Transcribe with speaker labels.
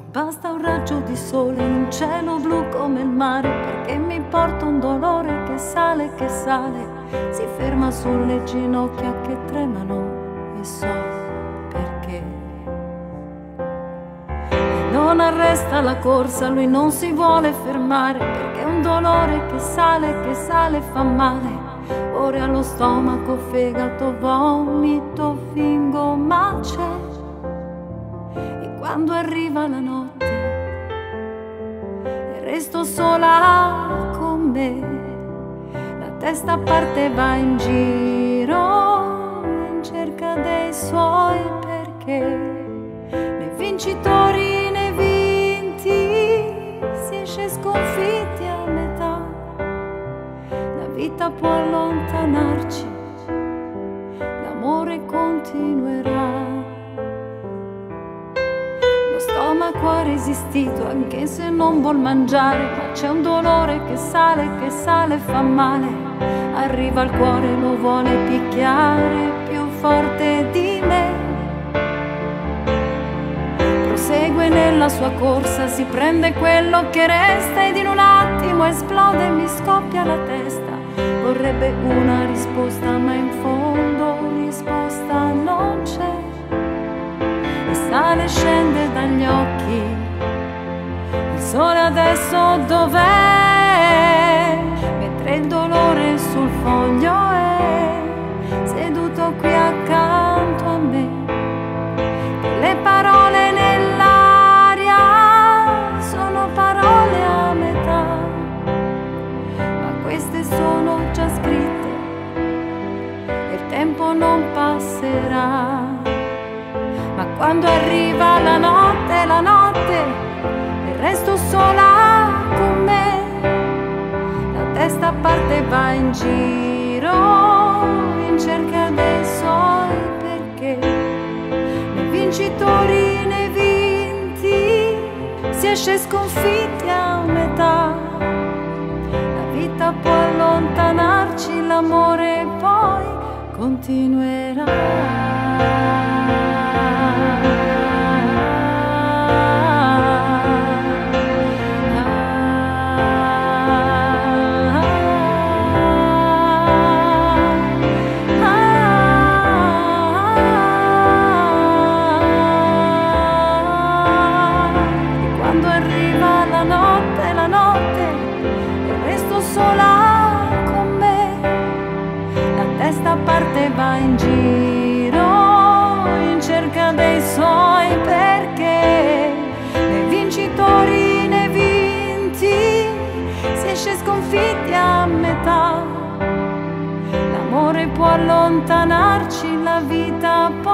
Speaker 1: Basta un raggio di sole in un cielo blu come il mare, perché mi porta un dolore che sale, si ferma sulle ginocchia che tremano e so perché. E non arresta la corsa, lui non si vuole fermare, perché è un dolore che sale, fa male. Ore allo stomaco, fegato, vomito, fingo, ma c'è. Quando arriva la notte e resto sola con me, la testa a parte va in giro in cerca dei suoi perché. Né vincitori né vinti, si esce sconfitti a metà. La vita può allontanarci, l'amore continuerà. Lo stomaco ha resistito anche se non vuol mangiare, ma c'è un dolore che sale, fa male. Arriva al cuore, lo vuole picchiare più forte di me. Prosegue nella sua corsa, si prende quello che resta ed in un attimo esplode e mi scoppia la testa. Vorrebbe una risposta, ma in fondo risposta non c'è. Sale e scende dagli occhi, il sole adesso dov'è? Mentre il dolore sul foglio è seduto qui accanto a me. Le parole nell'aria sono parole a metà, ma queste sono già scritte e il tempo non passerà. Ma quando arriva la notte, e resto sola con me, la testa a parte va in giro in cerca dei suoi perché. Né vincitori né vinti, si esce sconfitti a metà. La vita può allontanarci, l'amore poi continuerà. Quando arriva la notte, e resto sola con me, la testa a parte va in giro in cerca dei suoi perché. Né vincitori né vinti, si esce sconfitti a metà. L'amore può allontanarci, la vita